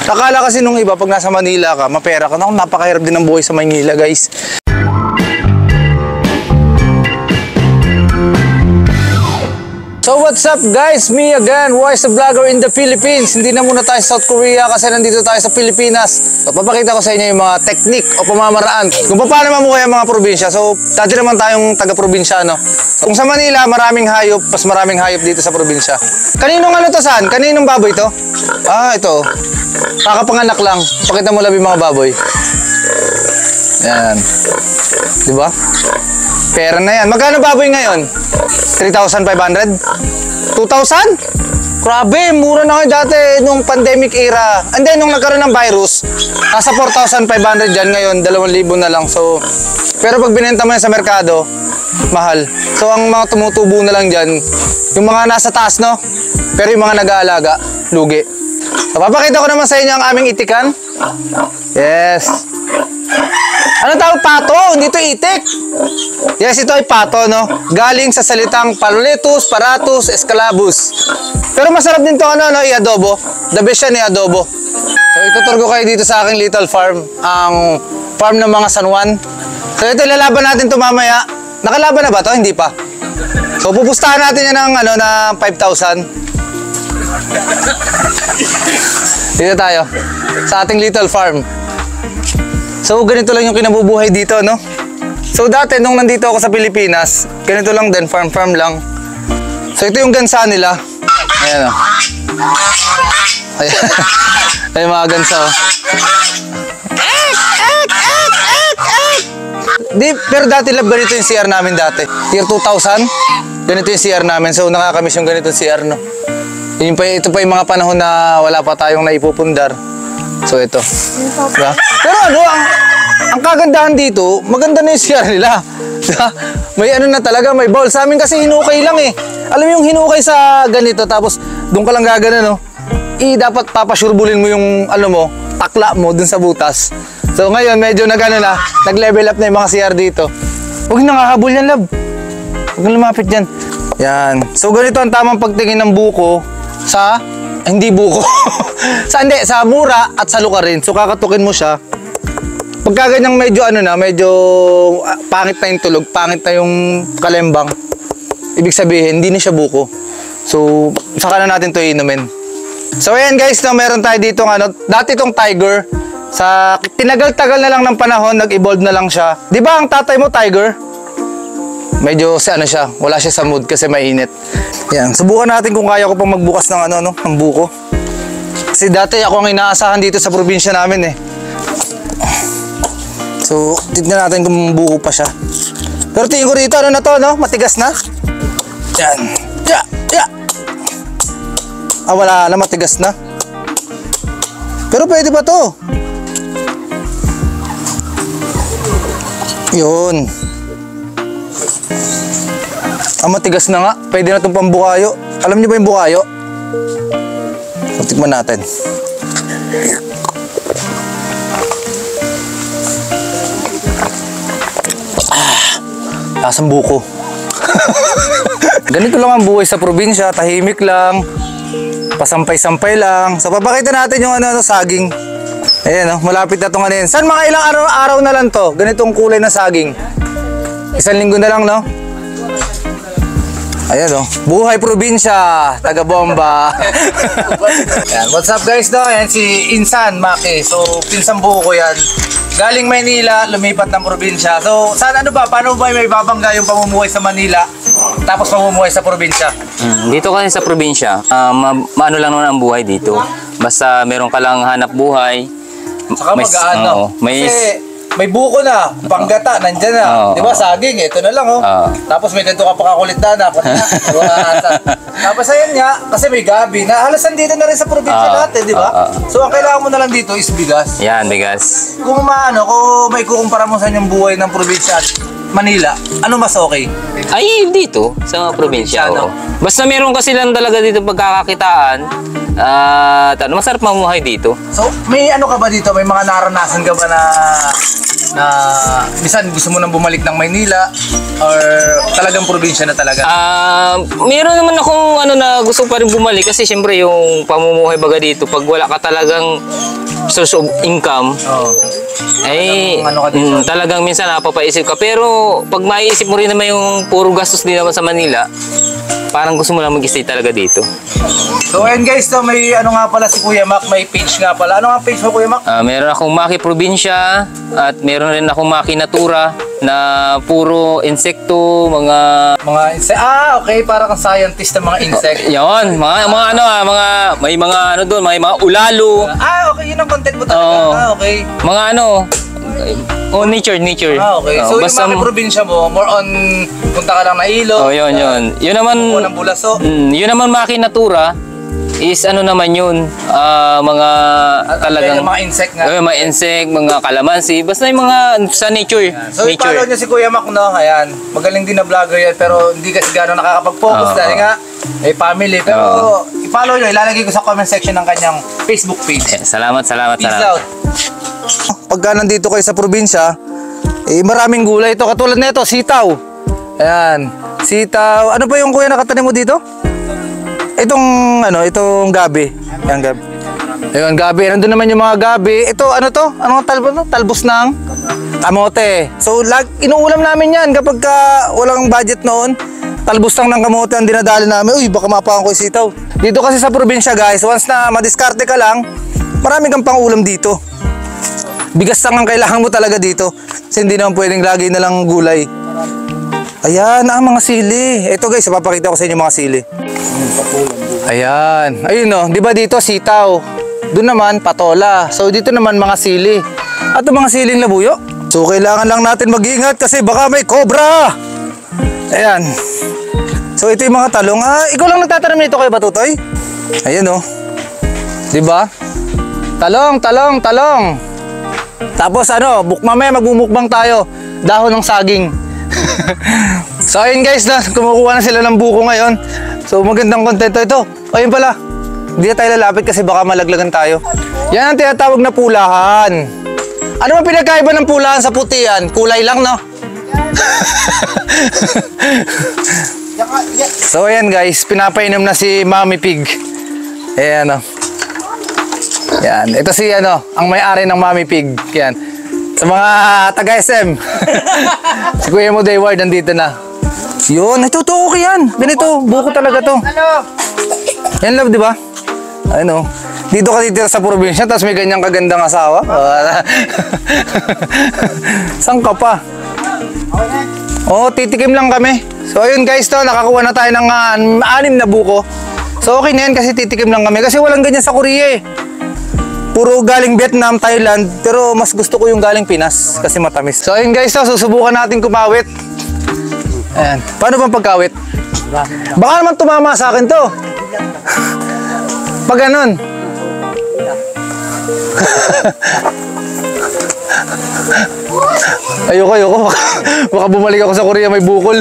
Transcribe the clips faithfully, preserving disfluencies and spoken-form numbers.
Akala kasi nung iba, pag nasa Manila ka, mapera ka. Naku, napakahirap din ang buhay sa Manila, guys. So what's up guys, me again, Wise the Vlogger in the Philippines. Hindi na muna tayo sa South Korea kasi nandito tayo sa Pilipinas. So papakita ko sa inyo yung mga technique o pamamaraan kung paano mamuhay ang mga probinsya. So dati naman tayong taga-probinsya, no? So, kung sa Manila maraming hayop, mas maraming hayop dito sa probinsya. Kaninong ano to, saan? Kaninong baboy to? Ah, ito. Kakapanganak lang. Pakita mo lang yung mga baboy. Yan. Diba? Pera na yan. Magkano baboy ngayon? three thousand five hundred? two thousand? Grabe, mura na kayo dati nung pandemic era. And then, nung nagkaroon ng virus, nasa four thousand five hundred dyan ngayon, two thousand na lang. So, pero pag binenta mo yan sa merkado, mahal. So, ang mga tumutubo na lang dyan, yung mga nasa taas, no? Pero yung mga nag-aalaga, lugi. So, papakita ko naman sa inyo ang aming itikan. Yes. Ano tawag, pato? Hindi to itik. Yes, ito ay pato, no? Galing sa salitang Paloletus, Paratus, Escalabus. Pero masarap din to, ano, no? I-adobo. The best yan, i-adobo. So, itutur ko kayo dito sa aking little farm. Ang farm ng mga San Juan. So, ito, ilalaban natin to mamaya. Nakalaban na ba to? Hindi pa. So, pupustahan natin yan ng, ano, ng five thousand. Dito tayo. Sa ating little farm. So, ganito lang yung kinabubuhay dito, no? So, dati, nung nandito ako sa Pilipinas, ganito lang din, farm-farm lang. So, ito yung gansa nila. Ayan, o. Ayan. Ayan, mga gansa, o. Di, pero dati, love, ganito yung C R namin dati. Year two thousand, ganito yung C R namin. So, nakakamiss yung ganito C R, no? Yun pa, ito pa yung mga panahon na wala pa tayong naipupundar. So, ito. Diba? Pero ano, ang, ang kagandahan dito, maganda na yung C R nila. Diba? May ano na talaga, may bowl. Sa amin kasi hinukay lang eh. Alam mo yung hinukay sa ganito, tapos doon ka lang gagana, no? I, dapat papasurbulin mo yung, ano mo, takla mo dun sa butas. So, ngayon, medyo nag-ano na, nag-level up na yung mga C R dito. Huwag nakahabol yan, love. Huwag nang lumapit dyan. Yan. So, ganito ang tamang pagtingin ng buko sa... Hindi buko. sa hindi, sa mura at sa luka rin. So kakatukin mo siya. Pagka ganyang medyo ano na, medyo uh, pangit na yung tulog, pangit na yung kalembang. Ibig sabihin, hindi na siya buko. So, saka na natin to inumin. So ayan guys, no, meron tayo dito ano, dati itong tiger. Sa tinagal-tagal na lang ng panahon, nag-evolve na lang siya. Di ba ang tatay mo tiger? Medyo si ano siya, wala siya sa mood kasi mainit. Yan, subukan natin kung kaya ko pang magbukas ng ano, no, ng buko. Kasi dati ako ang inaasahan dito sa probinsya namin eh. So, tignan natin kung buko pa siya. Pero tingin ko rito, ano na to, no? Matigas na. Yan. Ya, ya. Ah, wala na, matigas na. Pero pwede pa to. Yun. Ah, matigas na nga. Pwede na itong pambukayo. Alam niyo ba yung bukayo? Tikman natin. Ah, lasang buko. Ganito lang ang buhay sa probinsya. Tahimik lang. Pasampay-sampay lang. So, papakita natin yung ano, ano saging. Ayan, oh, malapit na itong ano yan. Saan mga ilang araw-araw na lang to? Ganitong kulay na saging. Isang linggo na lang, no? Ayan o, oh. Buhay probinsya, taga bomba. Ayan, what's up guys, no? Ayan si Insan Maki. So, pinsang buho ko yan. Galing Maynila, lumipat ng probinsya. So, saan ano ba? Paano ba may babangga yung pamumuhay sa Manila? Tapos pamumuhay sa probinsya? Hmm, dito kasi sa probinsya, uh, ma maano lang naman ang buhay dito. Basta meron ka lang hanap buhay. Saka mag-ano. May... May buko na, panggata, nandyan na. Oh, di ba, oh. saging, ito na lang, oh. Oh. Tapos may ganito ka pakakulit na, na. Tapos ayun nga, kasi may gabi na. Halos nandito na rin sa probinsya Oh, natin, di ba? oh, oh. So, ang kailangan mo na lang dito is bigas. Yan, bigas. Kung maano, kung may kukumpara mo sa inyong buhay ng probinsya at Manila, ano mas okay? Ay, dito, sa probinsya, Ano? oo. Basta meron kasi lang talaga dito pagkakakitaan. At ano, masarap mamuhay dito. So, may ano ka ba dito? May mga naranasan ka ba na na minsan gusto mo nang bumalik ng Maynila or talagang probinsya na talaga? Ah, meron naman akong ano na gusto pa rin bumalik kasi syempre yung pamumuhay baga dito pag wala ka talagang source of income Oo. ay Talagang ano ka dito? mm, talagang minsan napapaisip ka pero pag maiisip mo rin naman yung puro gastos din naman sa Manila parang gusto mo lang mag-stay talaga dito. So ayun guys, to, may ano nga pala si Kuya Mac, may page nga pala. Ano nga page mo Kuya Mac? Ah, meron akong Maki Probinsya at meron rin akong Maki Natura na puro insekto, mga Mga insect. Ah, okay, para kang scientist ng mga insect. yon, mga mga ano ah, mga may mga ano doon, may mga ulalo, Ah, okay, yun ang content mo talaga. Oo. Ah, okay. mga ano, oh nature, nature. Ah, okay. Oh, So basta yung mga probinsya mo, more on punta ka lang na ilog. oh, yun, yun. Yun naman, Walang bulaso. mm, yun naman Maki Natura is ano naman yun, ah, mga talagang Yung mga insect nga. eh, mga insect, mga kalamansi, basta yung mga sa nature. So i-follow nature. niyo si Kuya Mac, no? Ayan. Magaling din na vlogger yan, pero hindi kasi gano'n nakakapag-focus Oo. dahil nga may family. Pero i-follow niyo, ilalagay ko sa comment section ng kanyang Facebook page. Eh, salamat, salamat, Peace salamat. out. Pagka nandito kayo sa probinsya, eh maraming gulay ito. Katulad nito, sitaw. Ayan. Sitaw. Ano pa yung kuya nakatanim mo dito? Itong ano, itong gabi. Ayan, gabi. Ayun, gabi. Nandun naman yung mga gabi. Ito, ano to? Ano ang talbos? Talbos ng kamote. So, lag, inuulam namin yan kapag ka walang budget noon. Talbos lang ng kamote ang dinadali namin. Uy, baka mapakan ko yung sitaw. Dito kasi sa probinsya, guys, once na madiskarte ka lang, marami kang pang-ulam dito. Bigas lang ang kailangan mo talaga dito. Kasi hindi naman pwedeng lagi na lang gulay. Ayan, ah, mga sili. Ito guys, papakita ko sa inyo mga sili. Ayan. Ayun no, di ba dito sitaw? Doon naman, patola. So dito naman mga sili. At yung mga siling labuyo. So kailangan lang natin mag-ingat kasi baka may cobra. Ayan. So ito yung mga talong. Ah, ikaw lang nagtatanim nito kayo ba, Tutoy? Ayan no. Di ba? Talong, talong, talong. Tapos ano, buk mamaya magmumukbang tayo. Dahon ng saging. So ayun guys, na kumukuha na sila ng buko ngayon. So magandang kontento ito. Ayun pala. Hindi na tayo lalapit kasi baka malaglagan tayo. Yan ang tinatawag na pulahan. Ano ba pinagkaiba ng pulahan sa putian? Kulay lang, no? So ayan guys, pinapainom na si Mami Pig. Ayan o. Yan, ito si ano, ang may-ari ng Mami Pig. Yan. Sa mga taga-S M. Si Kuya mo Dayward nandito na. Yun, ito to okay yan. Ganito, buko talaga to. Yan love, di ba? Ano? Dito ka titira sa probinsya tapos may ganyang kagandang asawa. Saan ka pa? Oh, titikim lang kami. So ayun guys, to nakakuha na tayo ng uh, anim na buko. So okay na yan kasi titikim lang kami kasi walang ganyan sa Korea eh. Puro galing Vietnam, Thailand, pero mas gusto ko yung galing Pinas kasi matamis. So ayun guys, to, susubukan natin kumawit. Ayan. Paano bang pagkawit? Baka naman tumama sa akin to. Pag ganun. Ayoko, ayoko. Baka, baka bumalik ako sa Korea may bukol.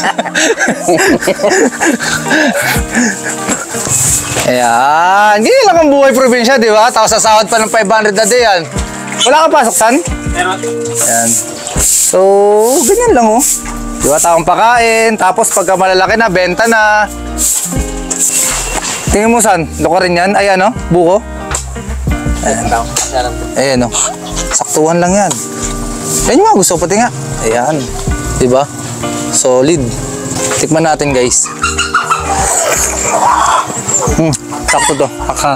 Ayan. Ganyan lang ang buhay probinsya, di ba? Tapos sasahod pa ng five hundred a day yan. Wala ka pasok, San? Ayan. So, ganyan lang oh. Di ba, taong pakain. Tapos pagka malalaki na, benta na. Tingin mo, San? Luka rin yan. Ayan oh, buko. Ayan. Ayan oh. Saktuhan lang yan. Yan yung mga gusto ko pati nga. Ayan. Di ba? Solid. Tikman natin, guys. Hmm, sakto to. Haka.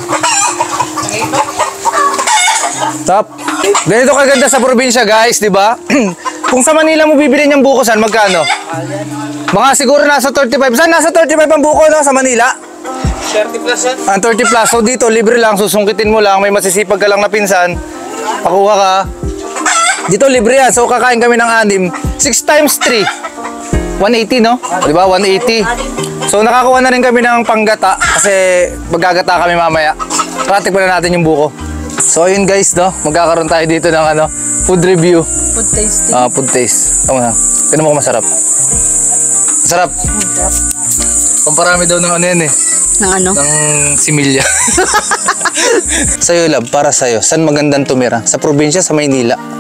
Top. Ganito kaganda sa probinsya, guys, di ba? Kung sa Manila mo bibili niyang buko, San, magkano? Mga siguro nasa thirty-five. Saan nasa thirty-five ang buko, no? Sa Manila? thirty plus yan. Ang thirty plus. So dito, libre lang. Susungkitin mo lang. May masisipag ka lang na pinsan. Pakuha ka. Dito, libre yan. So kakain kami ng anim. six times three. one eighty, no? Di ba? one eighty. So nakakuha na rin kami ng panggata kasi maggagata kami mamaya. Pratik pa na natin yung buko. So ayun guys, no? Magkakaroon tayo dito ng ano, food review. Food tasting. Ah, food taste. Tama na. Tignan mo kung masarap. Masarap. Pamparami daw ng ano yan eh. Ng ano? Ng similya. Sa'yo love, para sa'yo, saan magandang tumira? Sa probinsya, sa Maynila? Dito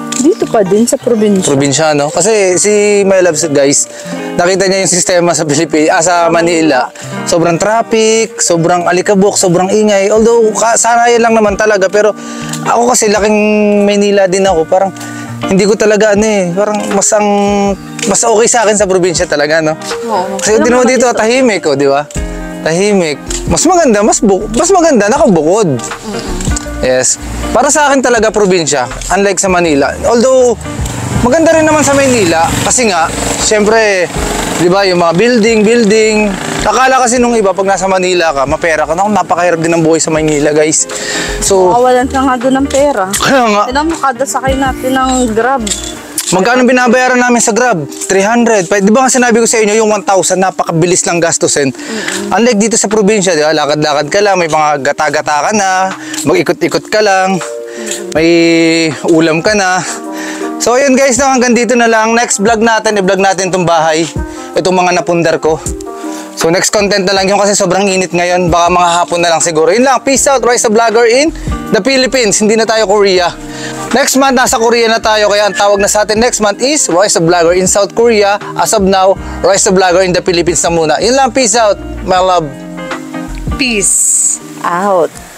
pa din sa probinsya. Probinsya, no? Kasi si My Loves, guys, nakita niya yung sistema sa Pilipinas, ah, sa Manila. Sobrang traffic, sobrang alikabok, sobrang ingay. Although, sanayan lang naman talaga. Pero ako kasi, laking Manila din ako. Parang, hindi ko talaga, ano eh, parang mas ang, mas okay sa akin sa probinsya talaga, no? Oo. Kasi din mo dito, tahimik, oh, di ba? Tahimik. Mas maganda, mas, bu- mas maganda, nakabukod. Yes. Para sa akin talaga probinsya, unlike sa Manila. Although, maganda rin naman sa Maynila kasi nga, syempre, di ba, yung mga building, building. Akala kasi nung iba, pag nasa Manila ka, mapera ka. Naku, napakahirap din ang buhay sa Maynila, guys. So, Makawalan ka nga doon ng pera. kaya nga, Kailan mo kada sakay natin ng Grab? magkano binabayaran namin sa Grab? three hundred. Pa- Di ba nga sinabi ko sa inyo, yung one thousand, napakabilis lang gastusin. Unlike dito sa probinsya, di ba? Lakad-lakad ka lang, may mga gata-gata ka na, mag-ikot-ikot ka lang, may ulam ka na. So ayun guys, no, hanggang dito na lang. Next vlog natin, i-vlog natin itong bahay. Itong mga napundar ko. So next content na lang yun kasi sobrang init ngayon. Baka mga hapon na lang siguro. Yun lang, peace out, Rise a Vlogger in the Philippines. Hindi na tayo Korea. Next month, nasa Korea na tayo. Kaya ang tawag na sa atin next month is Rise a Vlogger in South Korea. As of now, Rise a Vlogger in the Philippines na muna. Yun lang, peace out, my love. Peace out.